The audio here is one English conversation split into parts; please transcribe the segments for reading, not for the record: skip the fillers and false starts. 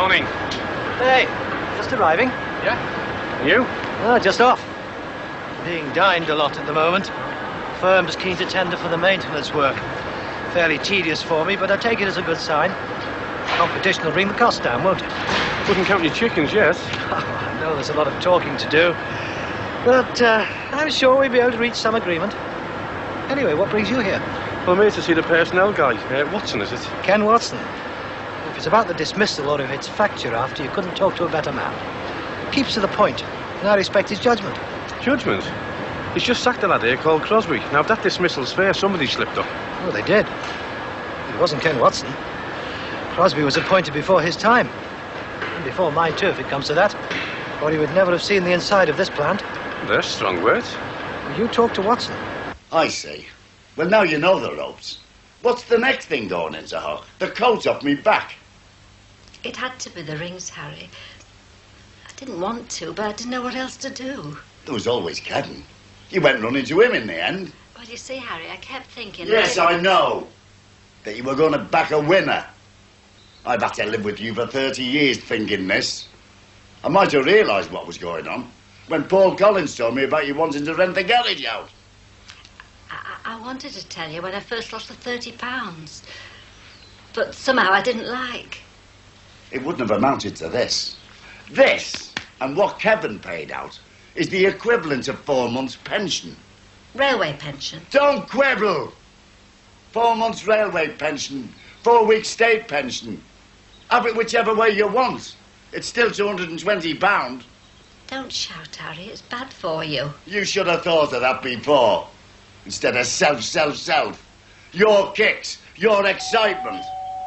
Morning. Hey, just arriving. Yeah? You? Just off. Being dined a lot at the moment. Firm's keen to tender for the maintenance work. Fairly tedious for me, but I take it as a good sign. Competition will bring the cost down, won't it? Wouldn't count your chickens, yes. I know there's a lot of talking to do, but I'm sure we'll be able to reach some agreement. Anyway, what brings you here? Well, I'm here to see the personnel guy. Watson, is it? Ken Watson. If it's about the dismissal or if it's fact you're after, you couldn't talk to a better man. Keeps to the point, and I respect his judgment. Judgment? He's just sacked a lad here called Crosby. Now, if that dismissal's fair, somebody slipped up. Oh, they did. It wasn't Ken Watson. Crosby was appointed before his time. And before mine, too, if it comes to that. Or he would never have seen the inside of this plant. They're strong words. Will you talk to Watson? I see. Well, now you know the ropes. What's the next thing going into Hock? The coat's off me back. It had to be the rings, Harry. I didn't want to, but I didn't know what else to do. There was always Kevin. You went running to him in the end. Well, you see, Harry, I kept thinking... Yes, I know. That you were going to back a winner. I've had to live with you for 30 years thinking this. I might have realised what was going on when Paul Collins told me about you wanting to rent the garage out. I wanted to tell you when I first lost the £30. But somehow I didn't like. It wouldn't have amounted to this. This, and what Kevin paid out, is the equivalent of 4 months' pension. Railway pension. Don't quibble! 4 months' railway pension, 4 weeks' state pension. Have it whichever way you want. It's still £220. Don't shout, Harry. It's bad for you. You should have thought of that before. Instead of self. Your kicks, your excitement.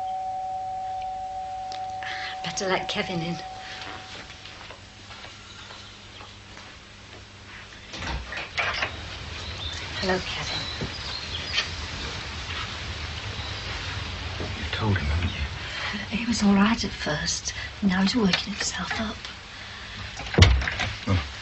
Better let Kevin in. Hello, Kevin. You've told him, haven't you? He was all right at first. Now he's working himself up. Oh.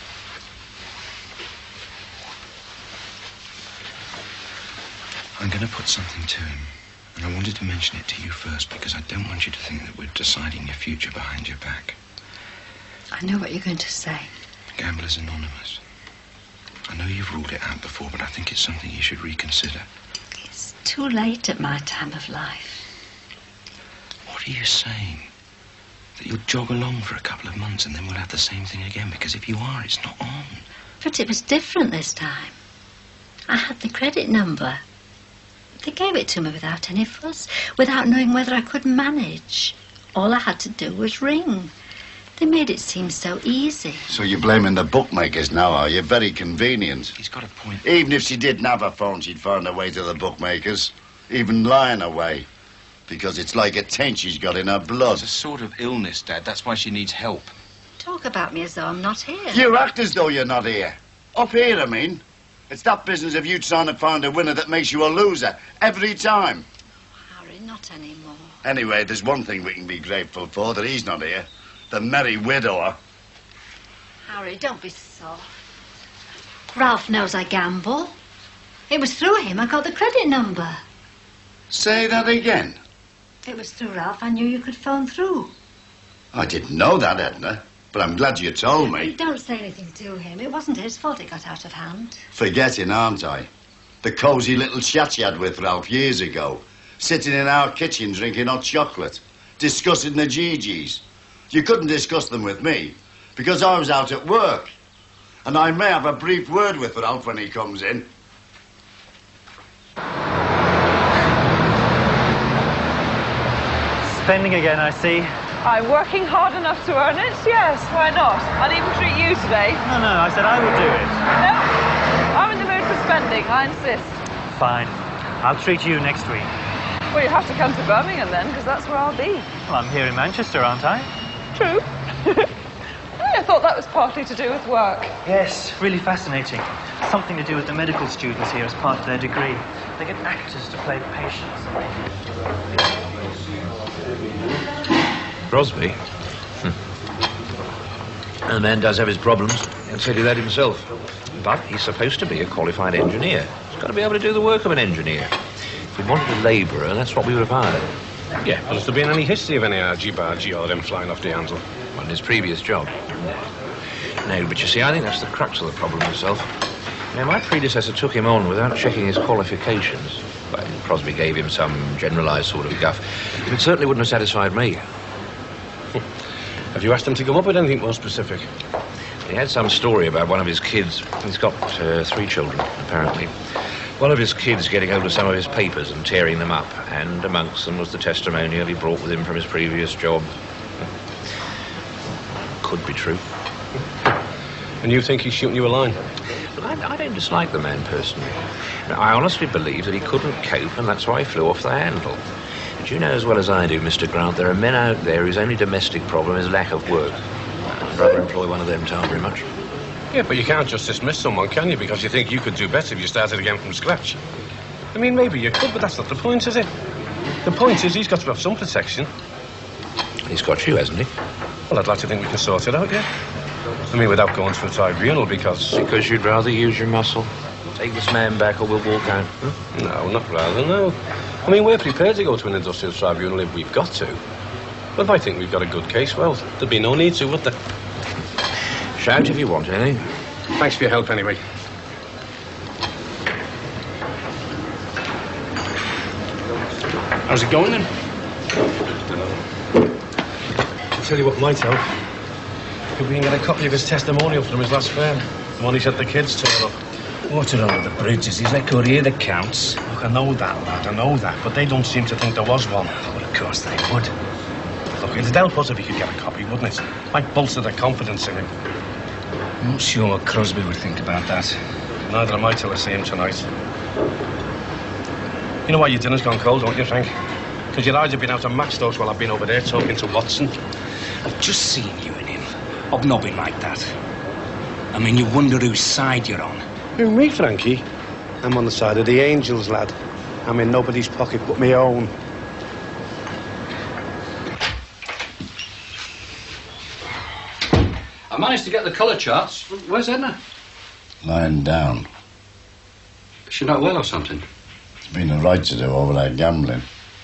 I'm going to put something to him. And I wanted to mention it to you first because I don't want you to think that we're deciding your future behind your back. I know what you're going to say. Gamblers Anonymous. I know you've ruled it out before, but I think it's something you should reconsider. It's too late at my time of life. What are you saying? That you'll jog along for a couple of months and then we'll have the same thing again? Because if you are, it's not on. But it was different this time. I had the credit number. They gave it to me without any fuss, without knowing whether I could manage. All I had to do was ring. They made it seem so easy. So you're blaming the bookmakers now, are you? Very convenient. He's got a point. Even if she didn't have a phone, she'd find her way to the bookmakers. Even lying away. Because it's like a taint she's got in her blood. It's a sort of illness, Dad. That's why she needs help. Talk about me as though I'm not here. You act as though you're not here. Up here, I mean. It's that business of you trying to find a winner that makes you a loser. Every time. Oh, Harry, not anymore. Anyway, there's one thing we can be grateful for, that he's not here. The merry widower. Harry, don't be soft. Ralph knows I gamble. It was through him I got the credit number. Say that again. It was through Ralph I knew you could phone through. I didn't know that, Edna. But I'm glad you told me. Don't say anything to him. It wasn't his fault it got out of hand. Forgetting, aren't I? The cosy little chat you had with Ralph years ago. Sitting in our kitchen drinking hot chocolate. Discussing the GGs. You couldn't discuss them with me. Because I was out at work. And I may have a brief word with Ralph when he comes in. Spending again, I see. I'm working hard enough to earn it, yes, why not? I'll even treat you today. No, I said I would do it. No, I'm in the mood for spending, I insist. Fine. I'll treat you next week. Well, you have to come to Birmingham then, because that's where I'll be. Well, I'm here in Manchester, aren't I? True. I thought that was partly to do with work. Yes, really fascinating. Something to do with the medical students here as part of their degree. They get actors to play patients. Crosby? And the man does have his problems. He'll tell you that himself. But he's supposed to be a qualified engineer. He's got to be able to do the work of an engineer. If we wanted a labourer, that's what we would have hired. Yeah, but has there been any history of any argy-bargy or them flying off the handle? On his previous job? No, but you see, I think that's the crux of the problem itself. Now, my predecessor took him on without checking his qualifications. Well, Crosby gave him some generalised sort of guff. But it certainly wouldn't have satisfied me. Have you asked him to come up with anything more specific? He had some story about one of his kids. He's got 3 children, apparently. One of his kids getting hold of some of his papers and tearing them up, and amongst them was the testimonial he brought with him from his previous job. Could be true. And you think he's shooting you a line? But I don't dislike the man personally. I honestly believe that he couldn't cope, and that's why he flew off the handle. But you know as well as I do, Mr. Grant, there are men out there whose only domestic problem is lack of work. I'd rather employ one of them, Tarbury much. Yeah, but you can't just dismiss someone, can you? Because you think you could do better if you started again from scratch. I mean, maybe you could, but that's not the point, is it? The point is he's got to have some protection. He's got you, hasn't he? Well, I'd like to think we can sort it out, yeah? I mean, without going to a tribunal, because... Because you'd rather use your muscle. Take this man back or we'll walk out. Hmm? No, not rather, no. I mean, we're prepared to go to an industrial tribunal if we've got to. But if I think we've got a good case, well, there'd be no need to, would there? Shout if you want anything. Thanks for your help, anyway. How's it going, then? I'll tell you what might help. If we can get a copy of his testimonial from his last firm. The one he said the kids tore up. Water under the bridges. He's let go here that counts. Look, I know that, lad, I know that. But they don't seem to think there was one. Well, of course they would. Look, it'd help us if he could get a copy, wouldn't it? Might bolster their confidence in him. I'm not sure what Crosby would think about that. Neither am I till I see him tonight. You know why your dinner's gone cold, don't you, Frank? Because you'd either been out of Maxto's while I've been over there talking to Watson. I've just seen you and him hobnobbing like that. I mean, you wonder whose side you're on. Who, me, Frankie? I'm on the side of the angels, lad. I'm in nobody's pocket but my own. I managed to get the colour charts. Where's Edna? Lying down. Is she not well or something? It's been a right to do over that gambling.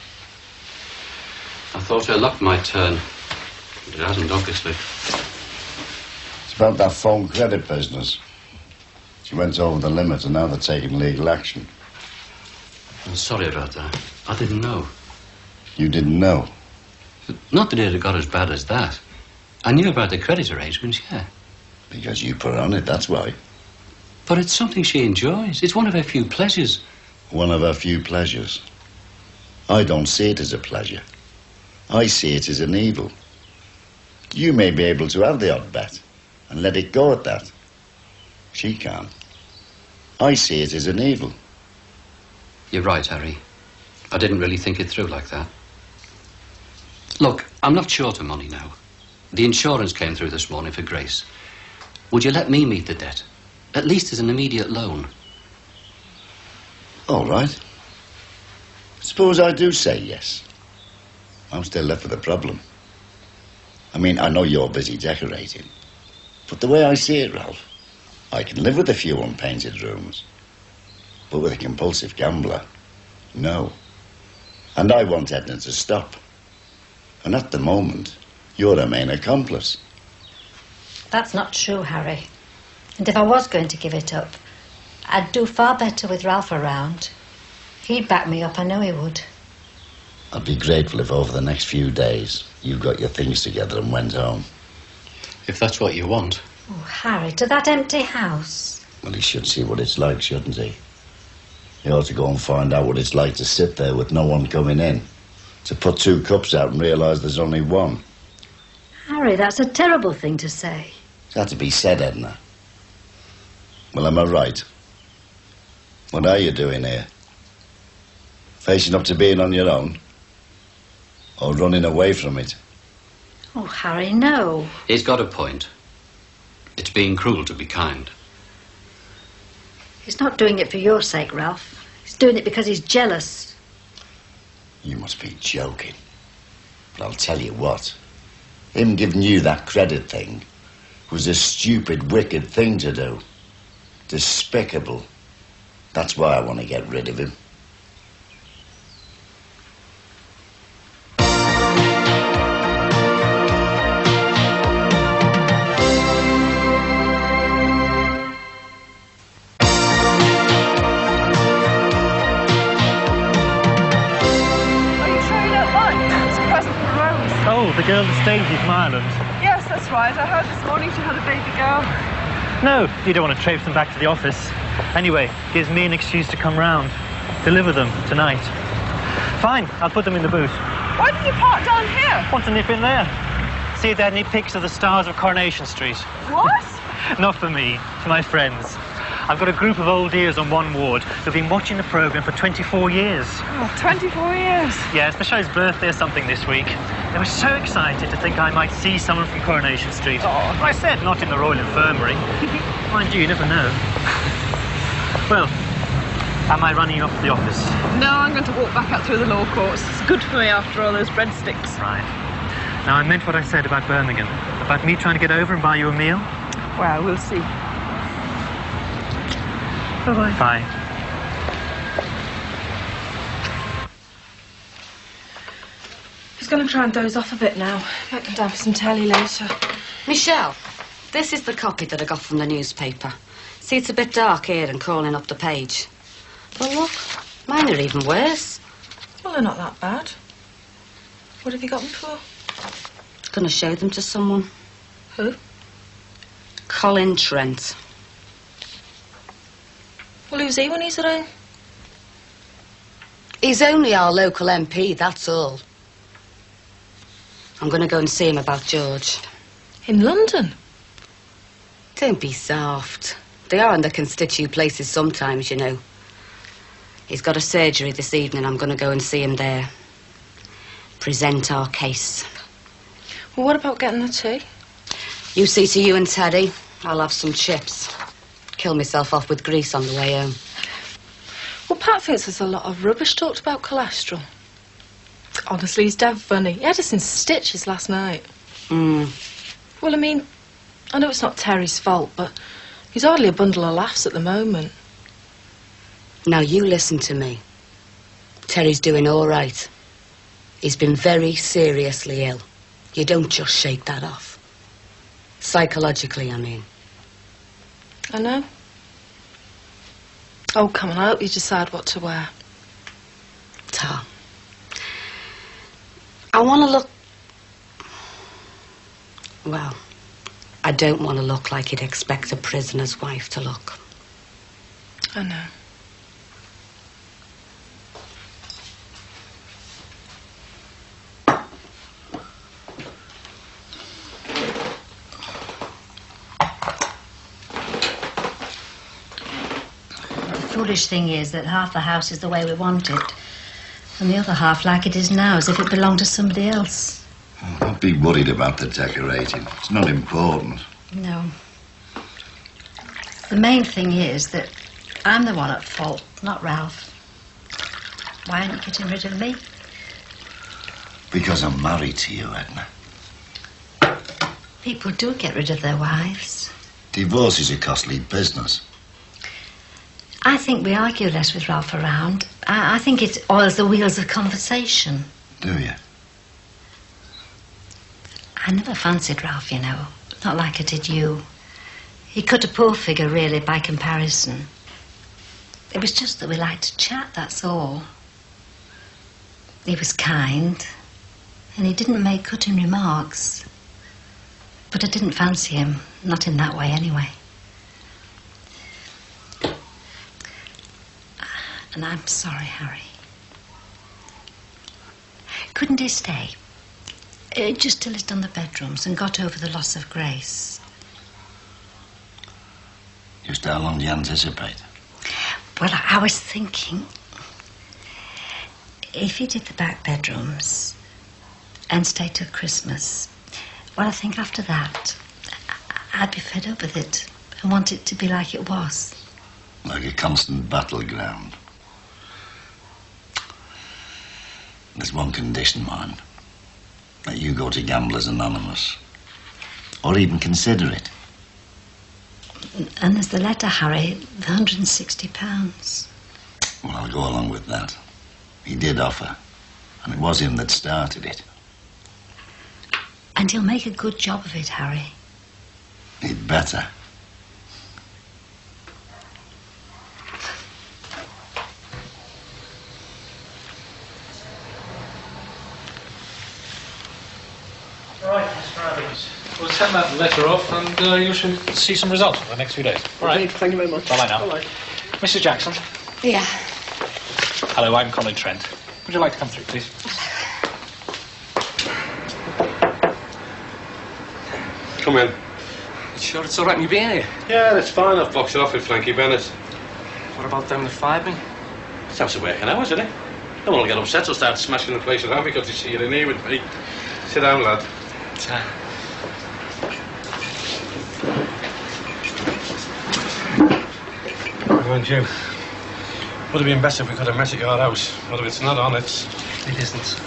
I thought her luck might turn. But it hasn't, obviously. It's about that phone credit business. She went over the limit and now they're taking legal action. I'm sorry about that. I didn't know. You didn't know? Not that it had got as bad as that. I knew about the credit arrangements, yeah. Because you put her on it, that's why. But it's something she enjoys. It's one of her few pleasures. One of her few pleasures. I don't see it as a pleasure. I see it as an evil. You may be able to have the odd bet and let it go at that. She can't. I see it as an evil. You're right, Harry. I didn't really think it through like that. Look, I'm not short of money now. The insurance came through this morning for Grace. Would you let me meet the debt? At least as an immediate loan. All right. Suppose I do say yes. I'm still left with a problem. I mean, I know you're busy decorating. But the way I see it, Ralph, I can live with a few unpainted rooms. But with a compulsive gambler, no. And I want Edna to stop. And at the moment, you're her main accomplice. That's not true, Harry. And if I was going to give it up, I'd do far better with Ralph around. He'd back me up, I know he would. I'd be grateful if over the next few days you got your things together and went home. If that's what you want. Oh, Harry, to that empty house. Well, he should see what it's like, shouldn't he? He ought to go and find out what it's like to sit there with no one coming in. To put 2 cups out and realise there's only one. Harry, that's a terrible thing to say. It's had to be said, Edna. Well, am I right? What are you doing here? Facing up to being on your own? Or running away from it? Oh, Harry, no. He's got a point. It's being cruel to be kind. He's not doing it for your sake, Ralph. He's doing it because he's jealous. You must be joking. But I'll tell you what. Him giving you that credit thing was a stupid, wicked thing to do. Despicable. That's why I want to get rid of him. the girl that stayed with you from Ireland? Yes, that's right. I heard this morning she had a baby girl. No, you don't want to traipse them back to the office. Anyway, gives me an excuse to come round. Deliver them tonight. Fine, I'll put them in the boot. Why did you park down here? Want to nip in there? See if they had any pics of the stars of Coronation Street. What? Not for me, for my friends. I've got a group of old ears on one ward who've been watching the programme for 24 years. Oh, 24 years? Yeah, it's the show's birthday or something this week. They were so excited to think I might see someone from Coronation Street. Oh. I said not in the Royal Infirmary. Mind you never know. Well, am I running you up to the office? No, I'm going to walk back out through the law courts. It's good for me after all those breadsticks. Right. Now, I meant what I said about Birmingham. About me trying to get over and buy you a meal. Well, we'll see. Bye-bye. Bye. He's going to try and doze off a bit now. Might come down for some telly later. Michelle, this is the copy that I got from the newspaper. See, it's a bit dark here and crawling up the page. But look, mine are even worse. Well, they're not that bad. What have you got them for? Gonna show them to someone. Who? Colin Trent. Well, who's he when he's around? He's only our local MP, that's all. I'm gonna go and see him about George. In London? Don't be soft. They are in the constituent places sometimes, you know. He's got a surgery this evening. I'm gonna go and see him there. Present our case. Well, what about getting the tea? You see to you and Teddy. I'll have some chips. Kill myself off with grease on the way home. Well, Pat thinks there's a lot of rubbish talked about cholesterol. Honestly, he's dead funny. He had us in stitches last night. Well, I mean, I know it's not Terry's fault, but he's hardly a bundle of laughs at the moment. Now, you listen to me. Terry's doing all right. He's been very seriously ill. You don't just shake that off. Psychologically, I mean. I know. Oh, come on, I hope you decide what to wear. Tom, I want to look... Well, I don't want to look like you'd expect a prisoner's wife to look. I know. The foolish thing is that half the house is the way we want it, and the other half like it is now, as if it belonged to somebody else. Oh, don't be worried about the decorating. It's not important. No. The main thing is that I'm the one at fault, not Ralph. Why aren't you getting rid of me? Because I'm married to you, Edna. People do get rid of their wives. Divorce is a costly business. I think we argue less with Ralph around. I think it oils the wheels of conversation. Do you? I never fancied Ralph, you know. Not like I did you. He cut a poor figure, really, by comparison. It was just that we liked to chat, that's all. He was kind, and he didn't make cutting remarks. But I didn't fancy him, not in that way, anyway. And I'm sorry, Harry. Couldn't he stay? Just till he's done the bedrooms and got over the loss of Grace. Just how long do you anticipate? Well, I was thinking, if he did the back bedrooms and stayed till Christmas, well, I think after that, I'd be fed up with it and want it to be like it was. Like a constant battleground. There's one condition, mind. That you go to Gamblers Anonymous. Or even consider it. And there's the letter, Harry, the £160. Well, I'll go along with that. He did offer. And it was him that started it. And he'll make a good job of it, Harry. He'd better. send that letter off and you should see some results in the next few days. All right. Thank you very much. Bye-bye now. Bye-bye. Mrs. Jackson. Yeah. Hello, I'm Colin Trent. Would you like to come through, please? Come in. You sure it's all right me being here? Yeah, that's fine. I've boxed it off with Frankie Bennett. What about them that fired me? Sounds a working hours, isn't it? No one will get upset or start smashing the place around because they see you in here with me. Sit down, lad. Mind you, would have been better if we could have met at your house. But if it's not on, it isn't.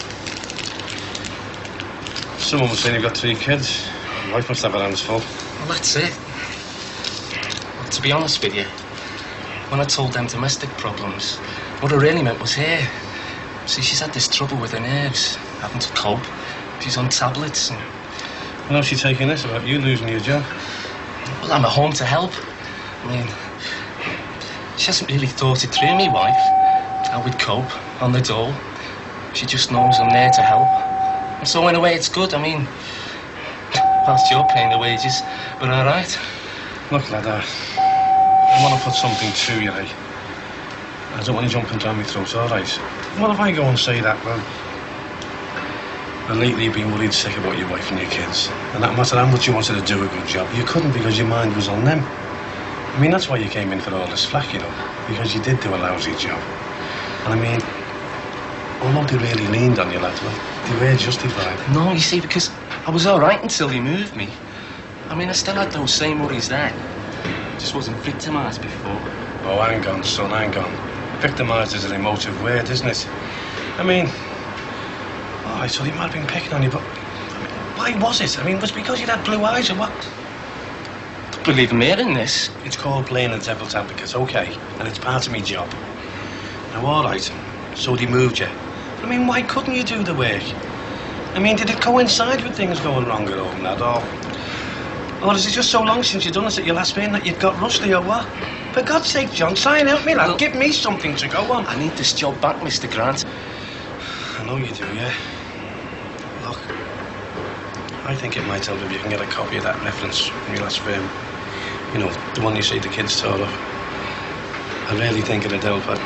Someone was saying you've got 3 kids. Your wife must have her hands full. Well, that's it. Well, to be honest with you, when I told them domestic problems, what it really meant was her. See, she's had this trouble with her nerves, having to cope. She's on tablets and... And how's she taking this about you losing your job? Well, I'm at home to help. I mean, she hasn't really thought it through, me wife, how we'd cope on the dole. She just knows I'm there to help. And so in a way it's good. I mean, whilst you're paying the wages, we're all right. Look, lad, I want to put something to you, eh? I don't want you jumping down my throat, all right? What if I go and say that, well, lately you've been worried sick about your wife and your kids, and that no matter how much you wanted to do a good job, you couldn't because your mind was on them. I mean, that's why you came in for all this flack, you know, because you did do a lousy job. And I mean, although they really leaned on you, lad, well, they were justified. No, you see, because I was all right until you moved me. I mean, I still had those same worries then. Just wasn't victimised before. Oh, hang on, son, hang on. Victimised is an emotive word, isn't it? I mean, all right, so they might have been picking on you, but I mean, why was it? I mean, was it because you had blue eyes or what? Don't believe me in this. It's called playing the devil's advocate, okay, and it's part of my job. Now, all right, so they moved you. But, I mean, why couldn't you do the work? I mean, did it coincide with things going wrong at home, lad, or is it just so long since you've done this at your last meeting that you've got rusty or what? For God's sake, John, try and help me, lad. Give me something to go on. I need this job back, Mr. Grant. I know you do, yeah. Look, I think it might help if you can get a copy of that reference from your last firm. You know, the one you say the kids tore up. I really think it'd help. Well,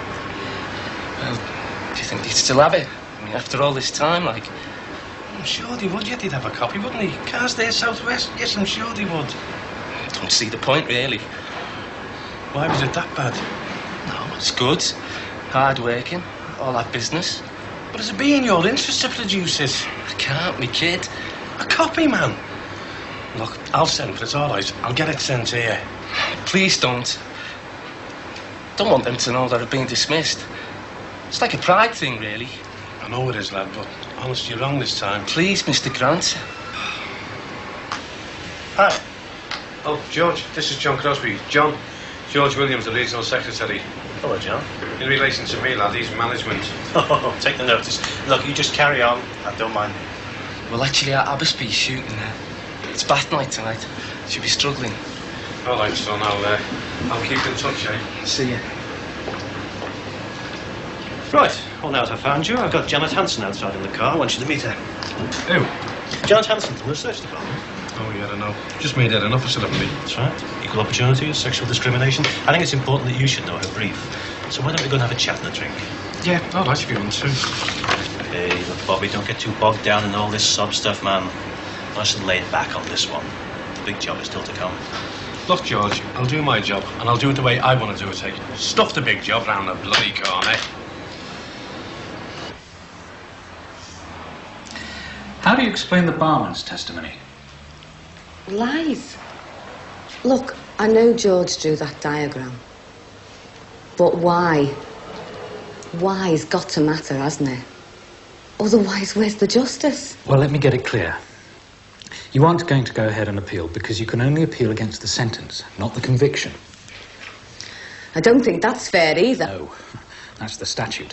do you think they'd still have it? I mean, after all this time, like... I'm sure they would, yeah, they'd have a copy, wouldn't they? Cars there, southwest, yes, I'm sure they would. I don't see the point, really. Why was it that bad? No, it's good. Hard working, all that business. But is it be in your interest to produce it? I can't, me kid. A copy, man. Look, I'll send for it, all right. I'll get it sent here. Please don't. Don't want them to know that I've been dismissed. It's like a pride thing, really. I know it is, lad, but honest, you're wrong this time. Please, Mr. Grant. Hi. Oh, George, this is John Crosby. John, George Williams, the regional secretary. Hello, John. In relation to me, lad, he's management. Oh, take the notice. Look, you just carry on. I don't mind. Well, actually, I must be shooting. It's bath night tonight. She'll be struggling. All right, son, I'll keep in touch, eh? See you. Right. Well, now that I've found you, I've got Janet Hanson outside in the car. I want you to meet her. Who? Janet Hanson from the search department. Oh, yeah, I don't know. Just made that enough for me. That's right. Equal opportunities, sexual discrimination. I think it's important that you should know her brief. So why don't we go and have a chat and a drink? Yeah, I'd like to be on too. Hey, look, Bobby, don't get too bogged down in all this sub stuff, man. Nice and laid back on this one. The big job is still to come. Look, George, I'll do my job, and I'll do it the way I want to do it, eh? Stuff the big job round the bloody corner. How do you explain the barman's testimony? Lies. Look, I know George drew that diagram. But why? Why's got to matter, hasn't it? Otherwise, where's the justice? Well, let me get it clear. You aren't going to go ahead and appeal because you can only appeal against the sentence, not the conviction. I don't think that's fair either. No, that's the statute.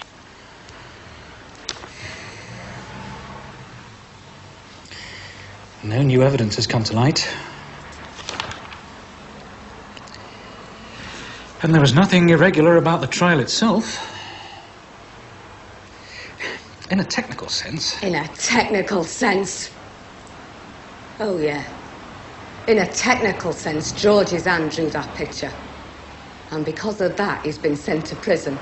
No new evidence has come to light. And there was nothing irregular about the trial itself. In a technical sense. In a technical sense. Oh, yeah. In a technical sense, George's hand drew that picture. And because of that, he's been sent to prison.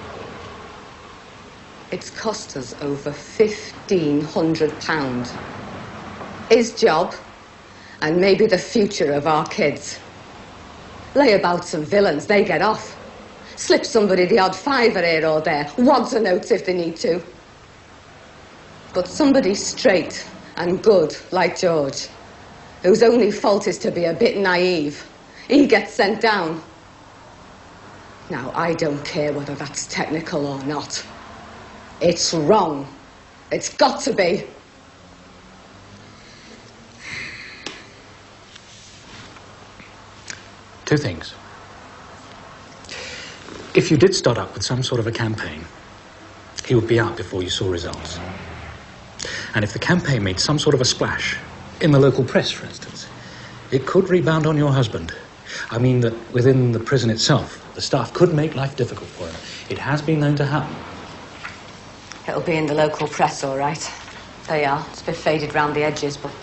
It's cost us over £1,500. His job, and maybe the future of our kids. Lay about some villains, they get off. Slip somebody the odd fiver here or there, wads of notes if they need to. But somebody straight and good like George, whose only fault is to be a bit naive, he gets sent down. Now, I don't care whether that's technical or not. It's wrong. It's got to be. Two things. If you did start up with some sort of a campaign, he would be out before you saw results. And if the campaign made some sort of a splash, in the local press, for instance, it could rebound on your husband. I mean that within the prison itself, the staff could make life difficult for him. It has been known to happen. It'll be in the local press, all right. They are. It's a bit faded round the edges, but...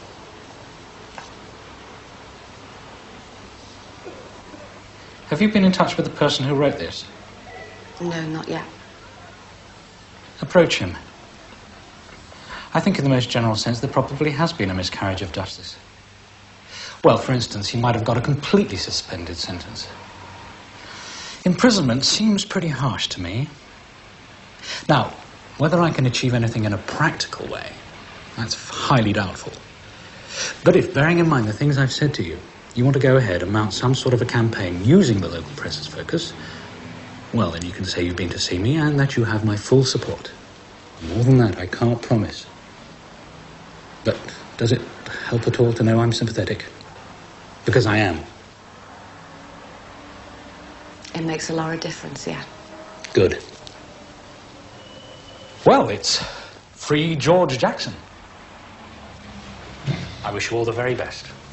Have you been in touch with the person who wrote this? No, not yet. Approach him. I think in the most general sense there probably has been a miscarriage of justice. Well, for instance, he might have got a completely suspended sentence. Imprisonment seems pretty harsh to me. Now, whether I can achieve anything in a practical way, that's highly doubtful. But if, bearing in mind the things I've said to you, you want to go ahead and mount some sort of a campaign using the local press's focus, well, then you can say you've been to see me and that you have my full support. More than that, I can't promise. But does it help at all to know I'm sympathetic? Because I am. It makes a lot of difference, yeah. Good. Well, it's free George Jackson. I wish you all the very best.